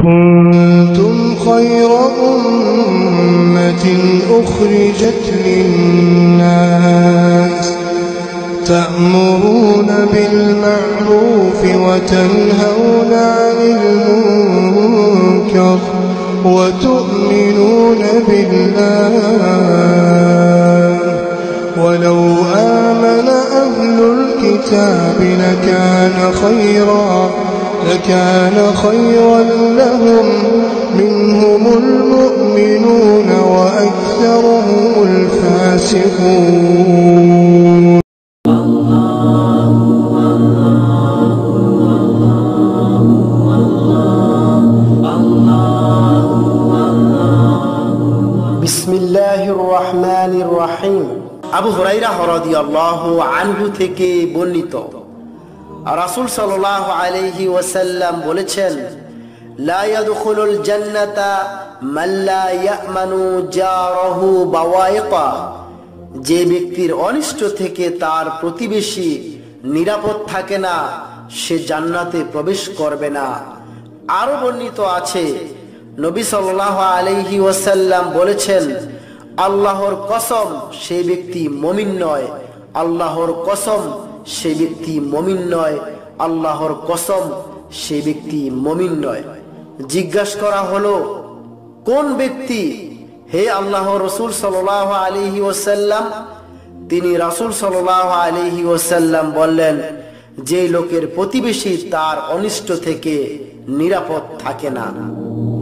كنتم خير أمة أخرجت للناس تأمرون بالمعروف وتنهون عن المنكر وتؤمنون بالله ولو آمن أهل الكتاب لكان خيرا لهم منهم المؤمنون وأكثرهم الفاسقون. বিসমিল্লাহির রহমানির রহিম। আবু হুরায়রা রাদিয়াল্লাহু আনহু থেকে বর্ণিত, রাসূল সাল্লাল্লাহু আলাইহি ওয়াসাল্লাম বলেছেন, লা ইয়াদখুলুল জান্নাতা মান লা ইয়ামানু জারহু বাওয়াইকা, যে ব্যক্তির অনিষ্ট থেকে তার প্রতিবেশী নিরাপদ থাকে না সে জান্নাতে প্রবেশ করবে না। আরো বর্ণিত আছে, নবী সাল্লাল্লাহু আলাইহি ওয়াসাল্লাম বলেছেন, আল্লাহর কসম সেই ব্যক্তি মুমিন নয়, আল্লাহর কসম সেই ব্যক্তি মুমিন নয়, আল্লাহর কসম সেই ব্যক্তি মুমিন নয়। জিজ্ঞাসা করা হলো, কোন ব্যক্তি হে আল্লাহর রাসূল সাল্লাল্লাহু আলাইহি ওয়াসাল্লাম? তিনি রাসূল সাল্লাল্লাহু আলাইহি ওয়াসাল্লাম বললেন, যে লোকের প্রতিবেশী তার অনিষ্ট থেকে নিরাপদ থাকে না।